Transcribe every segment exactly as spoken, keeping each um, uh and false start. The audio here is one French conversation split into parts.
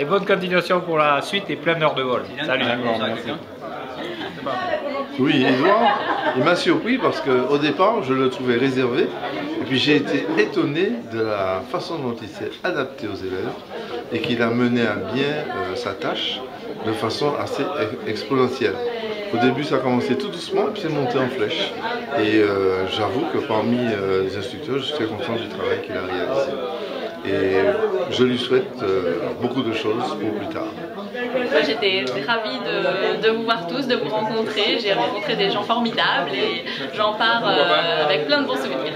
bonne continuation pour la suite et plein heure de vol. Salut. Oui, Edouard, il m'a surpris parce qu'au départ, je le trouvais réservé. Et puis j'ai été étonné de la façon dont il s'est adapté aux élèves et qu'il a mené à bien euh, sa tâche de façon assez exponentielle. Au début, ça a commencé tout doucement, puis c'est monté en flèche. Et euh, j'avoue que parmi euh, les instructeurs, je suis très content du travail qu'il a réalisé. Et je lui souhaite euh, beaucoup de choses pour plus tard. Moi, j'étais ravie de, de vous voir tous, de vous rencontrer. J'ai rencontré des gens formidables et j'en pars euh, avec plein de bons souvenirs.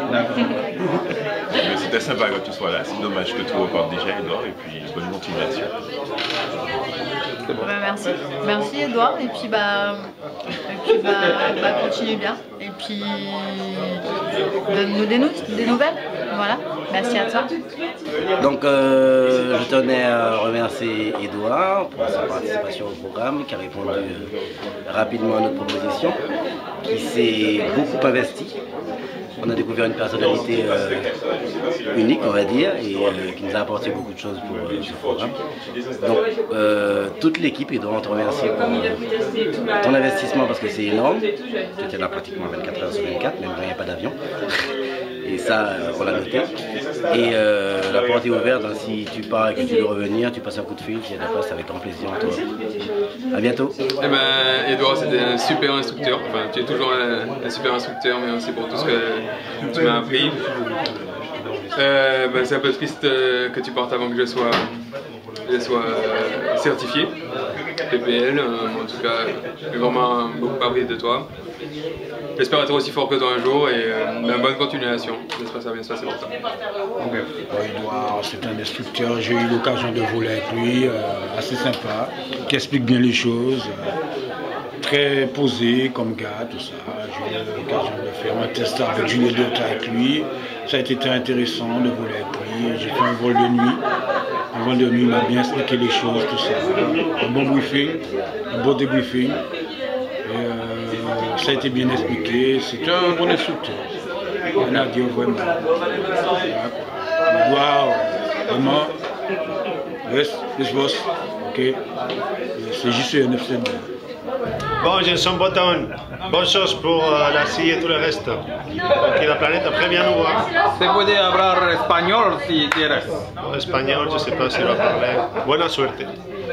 C'était sympa que tu sois là. C'est dommage que tu repartes déjà, Edouard, et puis bonne continuation. Bah, merci, merci Edouard, et puis bah, et puis bah, bah continue bien, et puis donne-nous des, des nouvelles, voilà, merci à toi. Donc euh, je tenais à remercier Edouard pour sa participation au programme, qui a répondu euh, rapidement à notre proposition, qui s'est beaucoup investi. On a découvert une personnalité euh, unique, on va dire, et euh, qui nous a apporté beaucoup de choses pour euh, ce programme. Donc, euh, toute l'équipe, et doit te remercier pour euh, ton investissement parce que c'est énorme. Tu étais là pratiquement vingt-quatre heures sur vingt-quatre, même quand il n'y a pas d'avion. Et ça, euh, on l'a noté. Et euh, la porte est ouverte, hein, si tu pars et que tu veux revenir, tu passes un coup de fil, si tu as la place, avec grand plaisir. Toi. À bientôt. Eh ben, Edouard, c'était un super instructeur. Enfin, tu es toujours un, un super instructeur, mais aussi pour tout ce que tu m'as appris. Euh, ben, c'est un peu triste euh, que tu partes avant que je sois, je sois euh, certifié P P L. Euh, en tout cas, j'ai vraiment beaucoup appris de toi. J'espère être aussi fort que toi un jour et euh, ben, bonne continuation. J'espère que ça va bien se passer pour toi. Okay. Edouard, c'est un instructeur, j'ai eu l'occasion de voler avec lui, euh, assez sympa, qui explique bien les choses, euh, très posé comme gars, tout ça. J'ai eu l'occasion de faire un test avec Julien Delta avec lui. Ça a été très intéressant de voler avec lui. J'ai fait un vol de nuit. Un vol de nuit, il m'a bien expliqué les choses, tout ça. Un bon briefing, un bon débriefing. Et, euh, ça a été bien expliqué. C'est un bon instructeur. On a dit vraiment. On doit vraiment. Yes, this boss. Ok. C'est juste un F C. Bon, Jenson Button, bonne chose pour euh, la scie et tout le reste. Ok, la planète, après bien nous voir. Se puede hablar español si quieres. En espagnol, je ne sais pas si va parler. Buena suerte.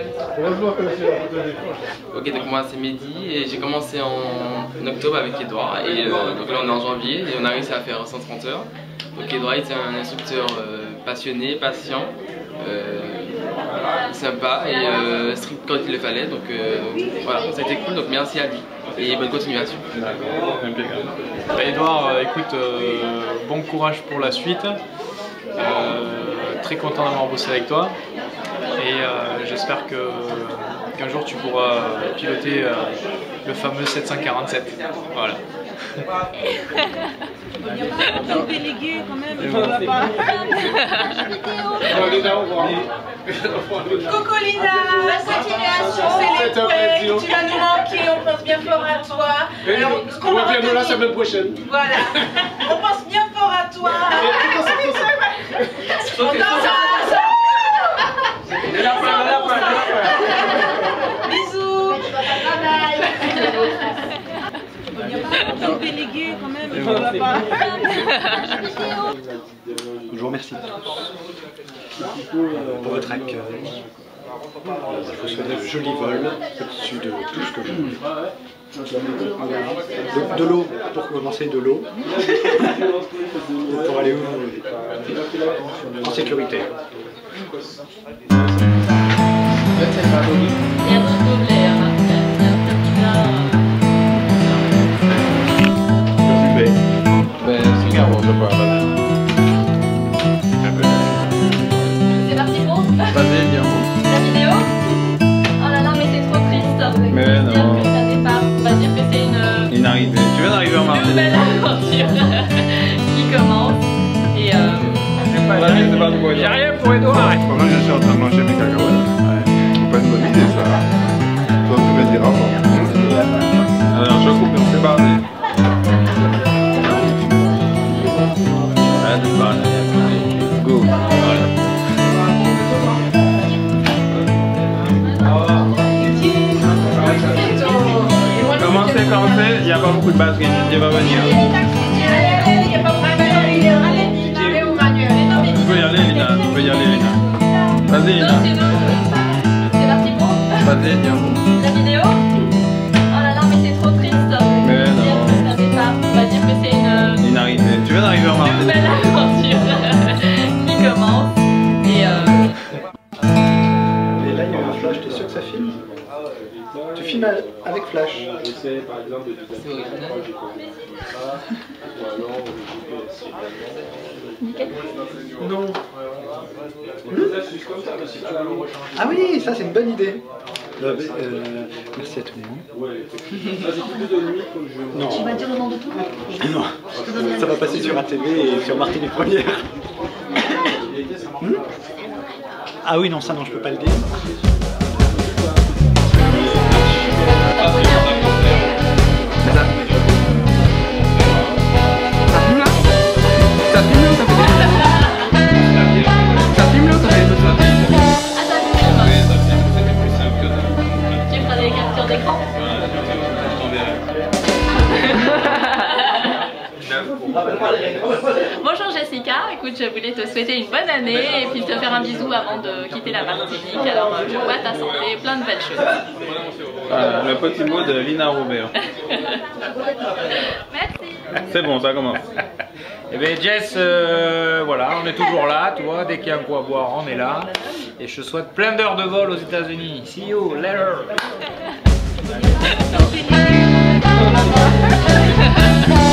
Ok, donc moi c'est Mehdi et j'ai commencé en, en octobre avec Edouard et euh, donc là on est en janvier et on a réussi à faire cent trente heures. Donc Edouard était un instructeur euh, passionné, patient, euh, sympa et euh, strict quand il le fallait, donc euh, voilà, ça a été cool, donc merci à lui et bonne continuation. Bah, Edouard, euh, écoute, euh, bon courage pour la suite, euh, très content d'avoir bossé avec toi et euh, j'espère que qu'un jour tu pourras piloter euh, le fameux sept cent quarante-sept. Voilà. Le délégué quand même, on va pas. Coucou Lina, bonne continuation, c'est les couilles, tu vas nous manquer, on pense bien fort à toi. Alors, ce qu'on va retenir, la semaine prochaine. Voilà, on pense bien fort à toi. On t'embrasse. Bisous. Le délégué quand même, on va pas. Je vous remercie pour votre accueil. Je vous souhaite de jolis vols au-dessus de tout ce que je veux. De, de l'eau, pour commencer de l'eau. Pour aller où? En sécurité. C'est parti pour Vas-y, bien. la vidéo. Oh là là, mais c'est trop triste. Mais on va non. dire que ça départ. On va dire que c'est une, Une arrivée. Tu viens d'arriver en Martinique. nouvelle aventure qui commence. Et euh... J'ai rien pour Edouard. Pendant que je suis en train de manger mes cacahuètes, c'est pas une bonne idée ça. c'est commencé, il n'y a pas beaucoup de batterie, Didier va venir. Tu peux y aller, Lina, tu peux y aller, Lina. Vas-y, Lina. C'est parti pour Vas-y, viens. la vidéo. Oh là là, mais c'est trop triste. Mais non. Un départ. On va dire que c'est une, Une arrivée. Tu viens d'arriver en une Martinique. nouvelle aventure qui commence. Et euh... Et là, il y a un flash, t'es sûr que ça filme? Tu filmes avec flash. C'est original. Non. Ah oui, ça c'est une bonne idée. Euh, euh, merci à tout le monde. Non. Tu vas dire le nom de tout? Non. Ça va passer sur A T V et sur Martinique Première. Hmm? Ah oui, non, ça non, je peux pas le dire. Tu feras des captures d'écran. Bonjour Jessica, écoute, je voulais te souhaiter une bonne année et puis te faire un bisou avant de quitter la Martinique. Alors, je vois ta santé, plein de belles choses. Voilà, le petit mot de Lina Robert. Merci. C'est bon, ça commence. Eh bien Jess, euh, voilà, on est toujours là, tu vois, dès qu'il y a un coup à boire, on est là. Et je te souhaite plein d'heures de vol aux États-Unis. See you later.